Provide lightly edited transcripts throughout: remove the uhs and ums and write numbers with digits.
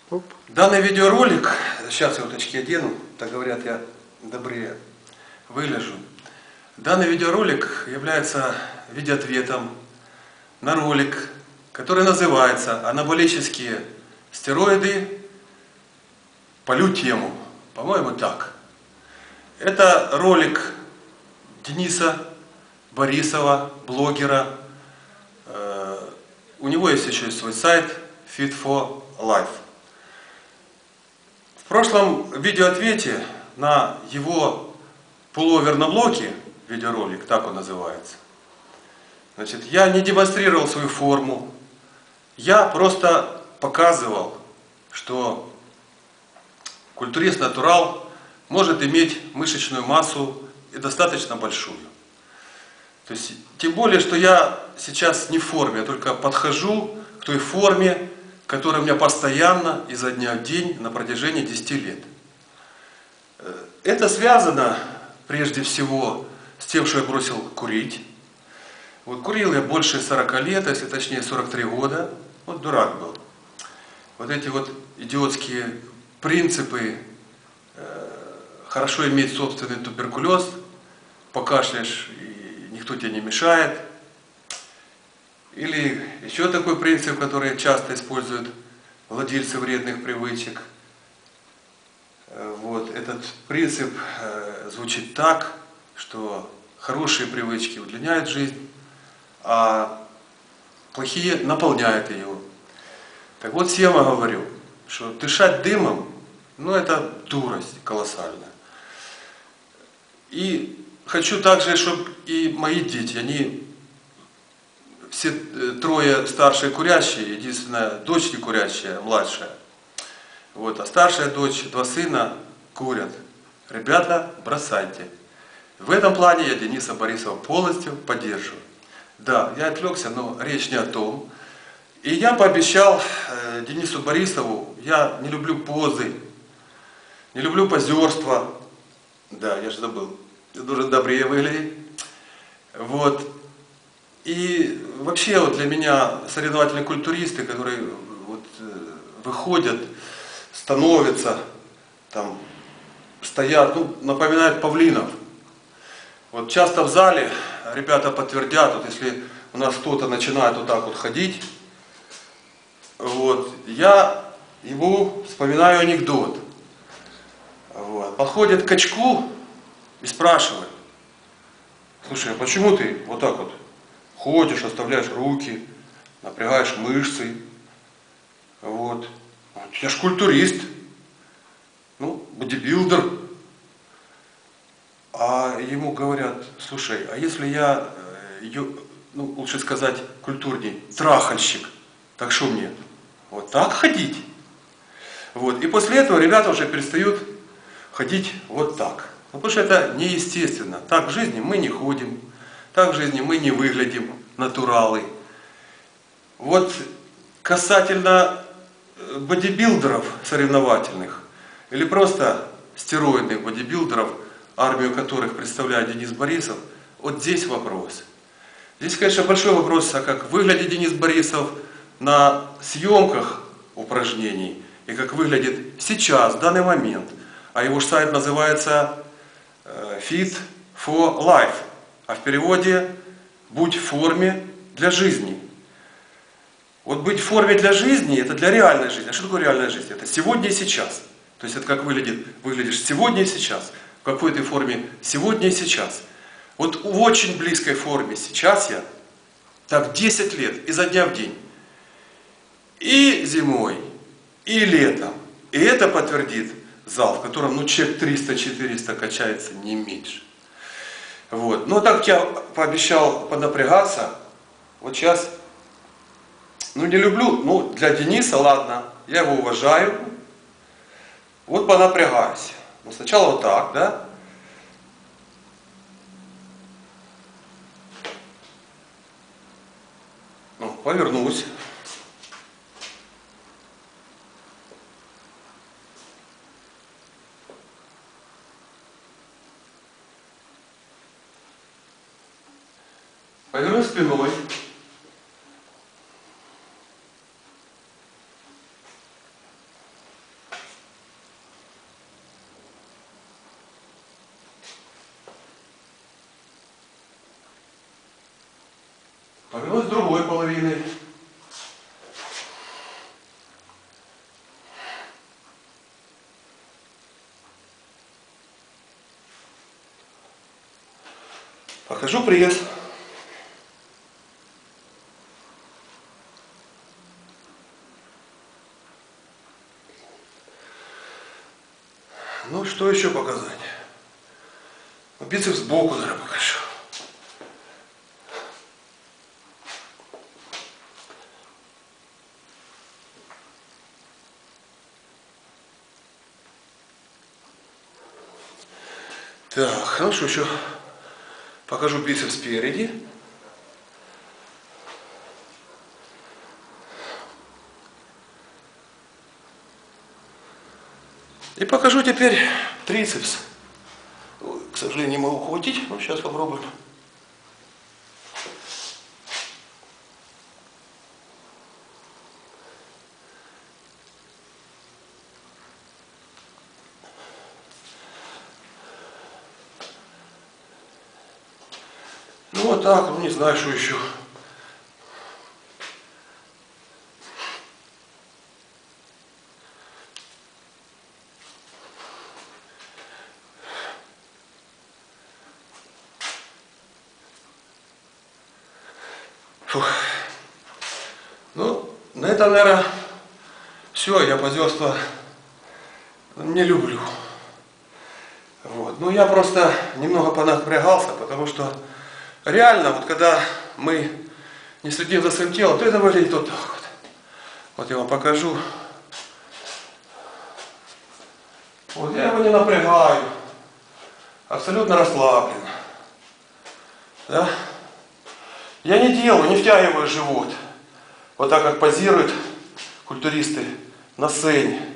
Оп. Данный видеоролик, сейчас я вот очки одену, так говорят, я добрее выгляжу. Данный видеоролик является видеоответом на ролик, который называется «Анаболические стероиды. Полю тему». По-моему, так. Это ролик Дениса Борисова, блогера. У него есть еще свой сайт Fit for Life. В прошлом видеоответе на его пуловер на блоке, видеоролик, так он называется, значит, я не демонстрировал свою форму, я просто показывал, что культурист натурал может иметь мышечную массу и достаточно большую. То есть, тем более, что я сейчас не в форме, я только подхожу к той форме, которая у меня постоянно изо дня в день на протяжении 10 лет. Это связано прежде всего с тем, что я бросил курить. Вот курил я больше 40 лет, а если точнее 43 года. Вот дурак был. Вот эти вот идиотские принципы, хорошо иметь собственный туберкулез, покашляешь и никто тебе не мешает. Или еще такой принцип, который часто используют владельцы вредных привычек. Вот, этот принцип звучит так, что хорошие привычки удлиняют жизнь, а плохие наполняют ее. Так вот, всем я говорю, что дышать дымом, ну это дурость колоссальная. И хочу также, чтобы и мои дети, они все трое старшие курящие, единственная дочь не курящая, младшая. Вот, а старшая дочь, 2 сына курят. Ребята, бросайте. В этом плане я Дениса Борисова полностью поддерживаю. Да, я отвлекся, но речь не о том. И я пообещал Денису Борисову, я не люблю позы, не люблю позерство. Да, я же забыл, я должен добрее выглядеть. Вот. И вообще вот для меня соревновательные культуристы, которые вот выходят, становятся, там, стоят, ну, напоминают павлинов. Вот часто в зале ребята подтвердят, вот если у нас кто-то начинает вот так вот ходить, вот, я ему вспоминаю анекдот. Вот, подходит к качку и спрашивает: слушай, а почему ты вот так вот ходишь, оставляешь руки, напрягаешь мышцы? Вот. Я ж культурист, ну, бодибилдер. А ему говорят: слушай, а если я, ну, лучше сказать культурней, трахальщик, так что мне, вот так ходить? Вот. И после этого ребята уже перестают ходить вот так. Ну, потому что это неестественно. Так в жизни мы не ходим, так в жизни мы не выглядим натуралы. Вот касательно бодибилдеров соревновательных или просто стероидных бодибилдеров, армию которых представляет Денис Борисов, вот здесь вопрос. Здесь, конечно, большой вопрос, а как выглядит Денис Борисов на съемках упражнений и как выглядит сейчас, в данный момент. А его сайт называется Fit for Life, а в переводе «Будь в форме для жизни». Вот быть в форме для жизни – это для реальной жизни. А что такое реальная жизнь? Это сегодня и сейчас. То есть это как выглядишь сегодня и сейчас. В какой ты форме сегодня и сейчас. Вот в очень близкой форме сейчас я, так 10 лет, изо дня в день. И зимой, и летом. И это подтвердит зал, в котором, ну, человек 300-400 качается, не меньше. Вот. Но так я пообещал поднапрягаться. Вот сейчас, ну, не люблю, ну, для Дениса, ладно, я его уважаю. Вот понапрягаюсь. Ну, сначала вот так, да? Ну, повернусь. Повернусь спиной. Повернусь другой половиной. Покажу пресс. Ну, что еще показать? Бицепс сбоку, наверное, покажу. Так, ну что еще? Покажу бицепс спереди. И покажу теперь трицепс. К сожалению, не могу хватить, но сейчас попробуем. Ну вот так, ну не знаю, что еще. Фух. Ну, на этом, наверное, все, я позерство не люблю. Вот. Ну, я просто немного понапрягался, потому что реально, вот когда мы не следим за своим телом, то это выглядит вот так вот. Вот я вам покажу. Вот я его не напрягаю. Абсолютно расслаблен. Да? Я не делаю, не втягиваю живот. Вот так, как позируют культуристы на сцене.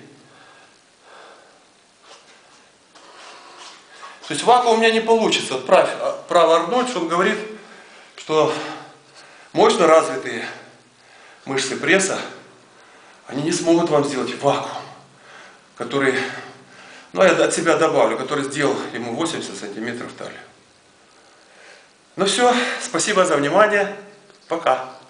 То есть вакуум у меня не получится. Право Арнольд, он говорит, что мощно развитые мышцы пресса, они не смогут вам сделать вакуум, который, ну я от себя добавлю, который сделал ему 80 сантиметров талию. Ну все, спасибо за внимание. Пока.